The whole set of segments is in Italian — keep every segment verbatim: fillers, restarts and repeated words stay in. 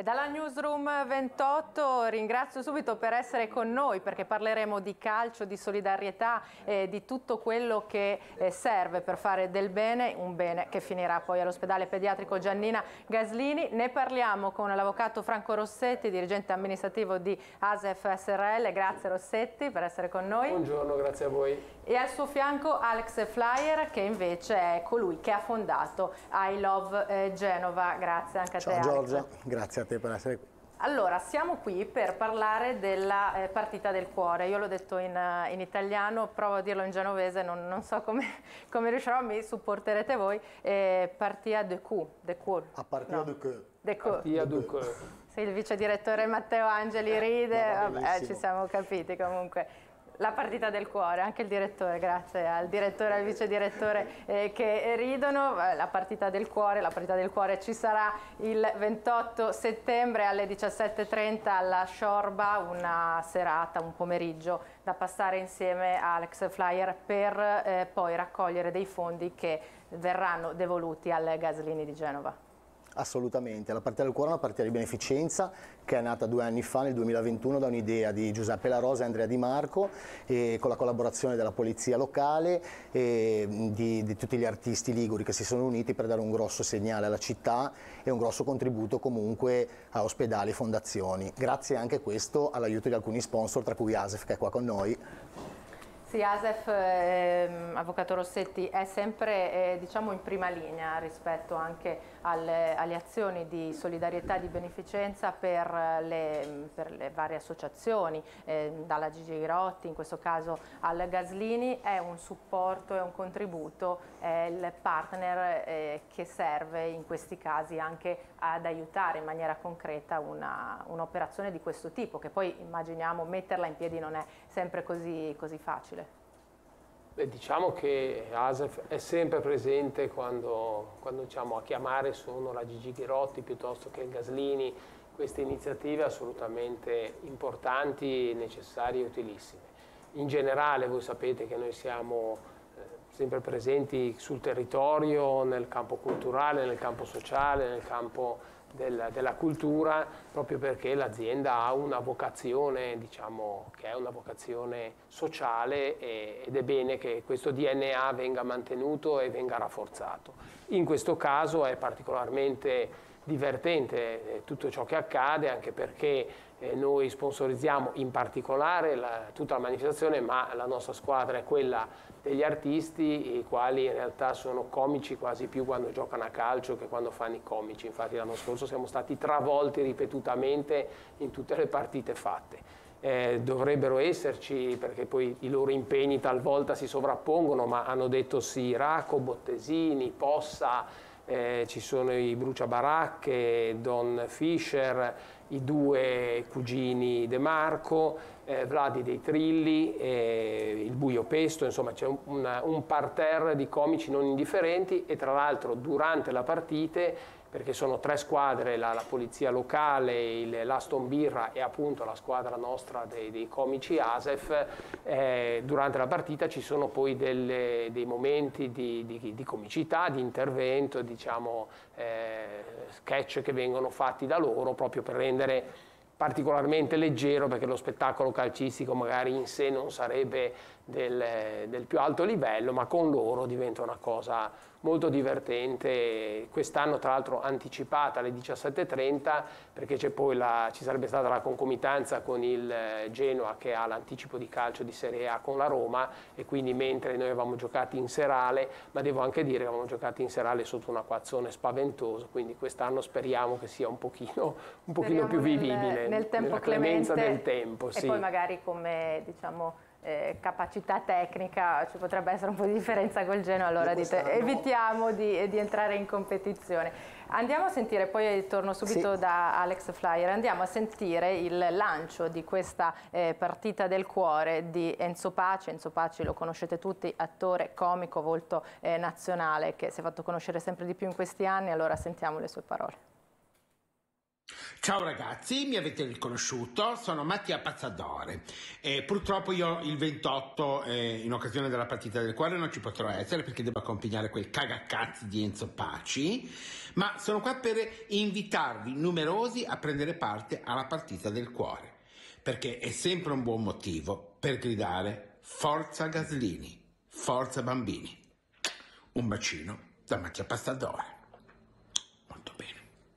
Dalla Newsroom ventotto ringrazio subito per essere con noi, perché parleremo di calcio, di solidarietà e di tutto quello che eh, serve per fare del bene, un bene che finirà poi all'ospedale pediatrico Giannina Gaslini. Ne parliamo con l'avvocato Franco Rossetti, dirigente amministrativo di ASEF S R L. Grazie Rossetti per essere con noi. Buongiorno, grazie a voi. E al suo fianco Alex Flyer, che invece è colui che ha fondato I Love eh, Genova. Grazie anche a te. Ciao Giorgia, Alex. Grazie a te per essere qui. Allora, siamo qui per parlare della eh, partita del cuore. Io l'ho detto in, uh, in italiano, provo a dirlo in genovese, non, non so come, come riuscirò, mi supporterete voi. Eh, Partia de cu, de cur. A partire no. de que. De cu. Partia de que. Sì, il vice direttore Matteo Angeli ride, vabbè, ci siamo capiti comunque. La partita del cuore, anche il direttore, grazie al direttore e al vice direttore eh, che ridono. La partita del cuore, la partita del cuore ci sarà il ventotto settembre alle diciassette e trenta alla Sciorba, una serata, un pomeriggio da passare insieme a Alex Flyer per eh, poi raccogliere dei fondi che verranno devoluti al Gaslini di Genova. Assolutamente, la partita del cuore è una partita di beneficenza che è nata due anni fa, nel duemilaventuno, da un'idea di Giuseppe La Rosa e Andrea Di Marco, e con la collaborazione della polizia locale e di, di tutti gli artisti liguri che si sono uniti per dare un grosso segnale alla città e un grosso contributo comunque a ospedali e fondazioni. Grazie anche questo all'aiuto di alcuni sponsor, tra cui ASEF, che è qua con noi. Sì, ASEF, eh, Avvocato Rossetti, è sempre eh, diciamo in prima linea rispetto anche alle, alle azioni di solidarietà e di beneficenza per le, per le varie associazioni, eh, dalla Gigi Ghirotti, in questo caso al Gaslini. È un supporto, è un contributo, è il partner eh, che serve in questi casi anche ad aiutare in maniera concreta un'operazione di questo tipo, che poi immaginiamo metterla in piedi non è sempre così, così facile. Beh, diciamo che ASEF è sempre presente quando, quando diciamo, a chiamare sono la Gigi Ghirotti piuttosto che il Gaslini. Queste iniziative assolutamente importanti, necessarie e utilissime. In generale voi sapete che noi siamo eh, sempre presenti sul territorio, nel campo culturale, nel campo sociale, nel campo Della, della cultura, proprio perché l'azienda ha una vocazione, diciamo, che è una vocazione sociale e, ed è bene che questo D N A venga mantenuto e venga rafforzato. In questo caso è particolarmente divertente eh, tutto ciò che accade, anche perché eh, noi sponsorizziamo in particolare la, tutta la manifestazione, ma la nostra squadra è quella degli artisti, i quali in realtà sono comici quasi più quando giocano a calcio che quando fanno i comici. Infatti l'anno scorso siamo stati travolti ripetutamente in tutte le partite fatte. Eh, dovrebbero esserci, perché poi i loro impegni talvolta si sovrappongono, ma hanno detto sì Racco, Bottesini, Possa, eh, ci sono i Bruciabaracche, Don Fischer, i due cugini De Marco, eh, Vladi dei Trilli, eh, il Buio Pesto, insomma c'è un, una, un parterre di comici non indifferenti. E tra l'altro durante la partite, perché sono tre squadre, la, la polizia locale, l'Aston Birra e appunto la squadra nostra dei, dei comici ASEF, eh, durante la partita ci sono poi delle, dei momenti di, di, di comicità, di intervento, diciamo eh, sketch che vengono fatti da loro proprio per rendere particolarmente leggero, perché lo spettacolo calcistico magari in sé non sarebbe del, del più alto livello, ma con loro diventa una cosa molto divertente. Quest'anno tra l'altro anticipata alle diciassette e trenta, perché c'è poi la, ci sarebbe stata la concomitanza con il Genoa che ha l'anticipo di calcio di Serie A con la Roma, e quindi mentre noi avevamo giocato in serale, ma devo anche dire che avevamo giocato in serale sotto un acquazzone spaventoso, quindi quest'anno speriamo che sia un pochino, un pochino più vivibile nel, nel tempo nella clemenza del tempo. E sì. Poi magari come diciamo Eh, capacità tecnica ci potrebbe essere un po' di differenza col Genoa, allora dite, evitiamo di, di entrare in competizione. Andiamo a sentire, poi torno subito sì. da Alex Flyer, andiamo a sentire il lancio di questa eh, partita del cuore di Enzo Paci. Enzo Paci lo conoscete tutti, attore, comico, volto eh, nazionale che si è fatto conoscere sempre di più in questi anni, allora sentiamo le sue parole. Ciao ragazzi, mi avete riconosciuto, sono Mattia Pazzadore. Eh, purtroppo io il ventotto, eh, in occasione della partita del cuore, non ci potrò essere perché devo accompagnare quel cagacazzi di Enzo Paci, ma sono qua per invitarvi numerosi a prendere parte alla partita del cuore, perché è sempre un buon motivo per gridare forza Gaslini, forza bambini. Un bacino da Mattia Pazzadore. Molto bene.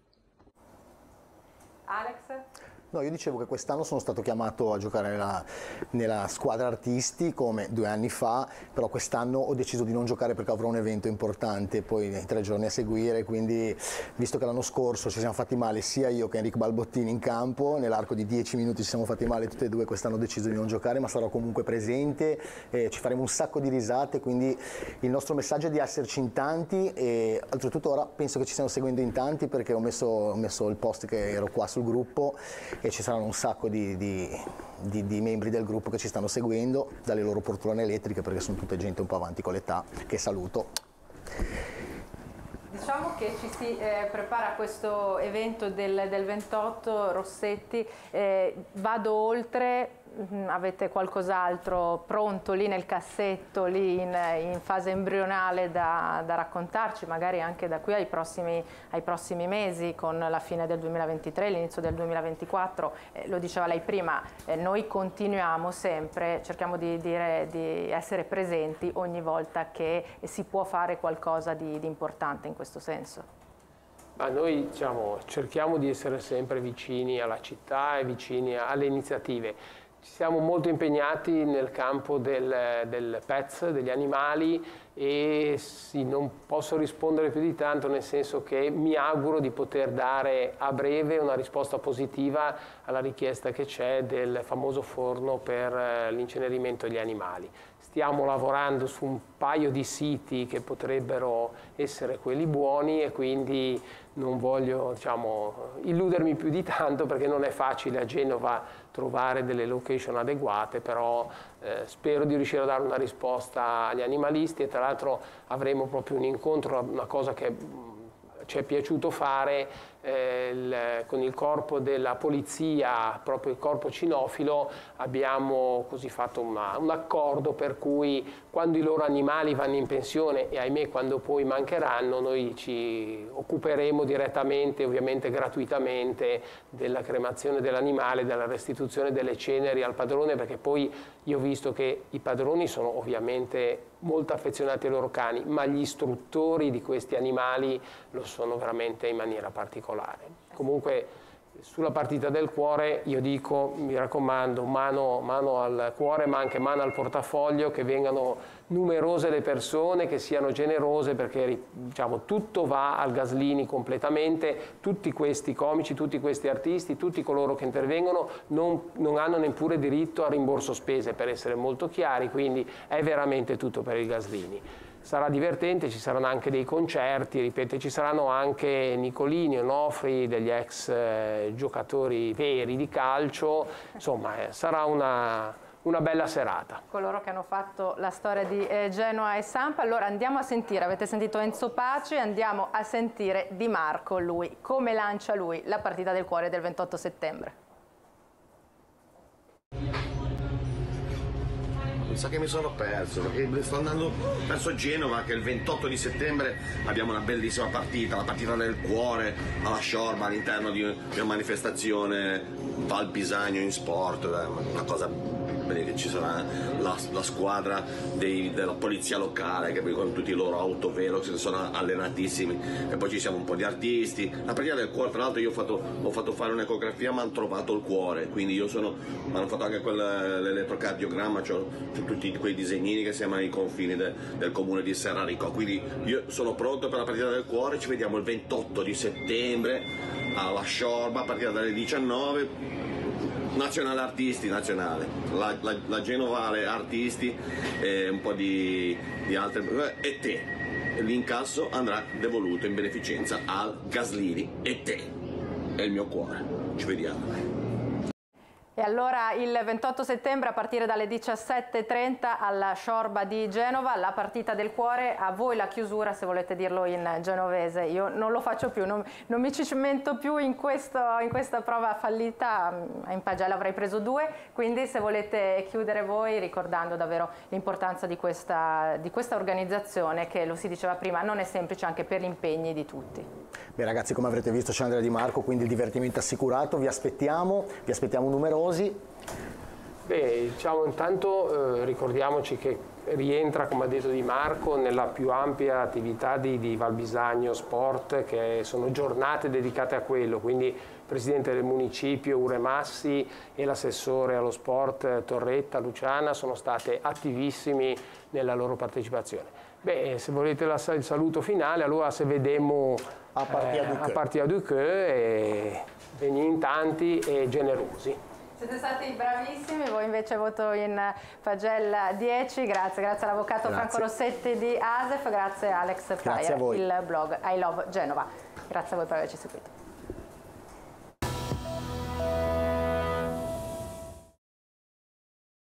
Alex? No, io dicevo che quest'anno sono stato chiamato a giocare nella, nella squadra artisti come due anni fa, però quest'anno ho deciso di non giocare perché avrò un evento importante poi nei tre giorni a seguire, quindi visto che l'anno scorso ci siamo fatti male sia io che Enrico Balbottini in campo, nell'arco di dieci minuti ci siamo fatti male tutti e due, quest'anno ho deciso di non giocare, ma sarò comunque presente, eh, ci faremo un sacco di risate, quindi il nostro messaggio è di esserci in tanti e oltretutto ora penso che ci stiano seguendo in tanti perché ho messo, ho messo il post che ero qua sul gruppo e ci saranno un sacco di, di, di, di membri del gruppo che ci stanno seguendo dalle loro poltrone elettriche perché sono tutte gente un po' avanti con l'età, che saluto. Diciamo che ci si eh, prepara a questo evento del, del ventotto, Rossetti, eh, vado oltre, mh, avete qualcos'altro pronto lì nel cassetto, lì in, in fase embrionale da, da raccontarci, magari anche da qui ai prossimi, ai prossimi mesi, con la fine del duemilaventitré, l'inizio del duemilaventiquattro, eh, lo diceva lei prima, eh, noi continuiamo sempre, cerchiamo di, dire, di essere presenti ogni volta che si può fare qualcosa di, di importante in questo senso. Ma noi diciamo, cerchiamo di essere sempre vicini alla città e vicini alle iniziative. Ci siamo molto impegnati nel campo del, del pets, degli animali e sì, non posso rispondere più di tanto, nel senso che mi auguro di poter dare a breve una risposta positiva alla richiesta che c'è del famoso forno per l'incenerimento degli animali. Stiamo lavorando su un paio di siti che potrebbero essere quelli buoni e quindi non voglio diciamo, illudermi più di tanto perché non è facile a Genova trovare delle location adeguate, però eh, spero di riuscire a dare una risposta agli animalisti e tra l'altro avremo proprio un incontro, una cosa che ci è piaciuto fare eh, il, con il corpo della polizia, proprio il corpo cinofilo, abbiamo così fatto una, un accordo per cui quando i loro animali vanno in pensione e ahimè quando poi mancheranno noi ci occuperemo direttamente, ovviamente gratuitamente, della cremazione dell'animale, della restituzione delle ceneri al padrone, perché poi io ho visto che i padroni sono ovviamente molto affezionati ai loro cani, ma gli istruttori di questi animali lo sono veramente in maniera particolare. Comunque sulla partita del cuore io dico, mi raccomando, mano, mano al cuore ma anche mano al portafoglio, che vengano numerose le persone, che siano generose perché diciamo, tutto va al Gaslini completamente, tutti questi comici, tutti questi artisti, tutti coloro che intervengono non, non hanno neppure diritto a rimborso spese, per essere molto chiari, quindi è veramente tutto per il Gaslini. Sarà divertente, ci saranno anche dei concerti, ripeto, ci saranno anche Nicolini, Onofri, degli ex eh, giocatori veri di calcio, insomma eh, sarà una, una bella serata. Coloro che hanno fatto la storia di eh, Genoa e Samp, allora andiamo a sentire, avete sentito Enzo Paci, andiamo a sentire Di Marco, lui, come lancia lui la partita del cuore del ventotto settembre. Mi sa che mi sono perso perché sto andando verso Genova, che il ventotto di settembre abbiamo una bellissima partita, la partita del cuore alla Sciorba all'interno di una manifestazione Val Pisagno in sport, una cosa che ci sarà la, la squadra dei, della polizia locale che con tutti i loro autovelox che sono allenatissimi e poi ci siamo un po' di artisti. La partita del cuore, tra l'altro io ho fatto, ho fatto fare un'ecografia ma hanno trovato il cuore, quindi io sono, mi hanno fatto anche l'elettrocardiogramma, cioè tutti quei disegnini che sembrano i confini de, del comune di Serrarico, quindi io sono pronto per la partita del cuore, ci vediamo il ventotto di settembre alla Sciorba a partire dalle diciannove. Nazionale Artisti, nazionale, la, la, la Genovale Artisti e un po' di, di altre, e te, l'incasso andrà devoluto in beneficenza al Gaslini e te, è il mio cuore, ci vediamo. E allora il ventotto settembre a partire dalle diciassette e trenta alla Sciorba di Genova, la partita del cuore, a voi la chiusura se volete dirlo in genovese. Io non lo faccio più, non, non mi ci cimento più in, questo, in questa prova fallita, in pagella avrei preso due, quindi se volete chiudere voi ricordando davvero l'importanza di questa, di questa organizzazione che, lo si diceva prima, non è semplice anche per gli impegni di tutti. Beh ragazzi, come avrete visto c'è Andrea Di Marco, quindi il divertimento assicurato, vi aspettiamo, vi aspettiamo numerosi. Beh, diciamo intanto eh, ricordiamoci che rientra, come ha detto Di Marco, nella più ampia attività di, di Val Bisagno Sport, che sono giornate dedicate a quello, quindi il Presidente del Municipio Uremassi e l'assessore allo sport Torretta Luciana sono state attivissimi nella loro partecipazione. Beh, se volete la, il saluto finale, allora se vedemo a partir du queue e veni in tanti e generosi. Siete stati bravissimi, voi invece voto in pagella dieci, grazie, grazie all'avvocato Franco Rossetti di ASEF, grazie a Alex Fryer, il blog I Love Genova. Grazie a voi per averci seguito.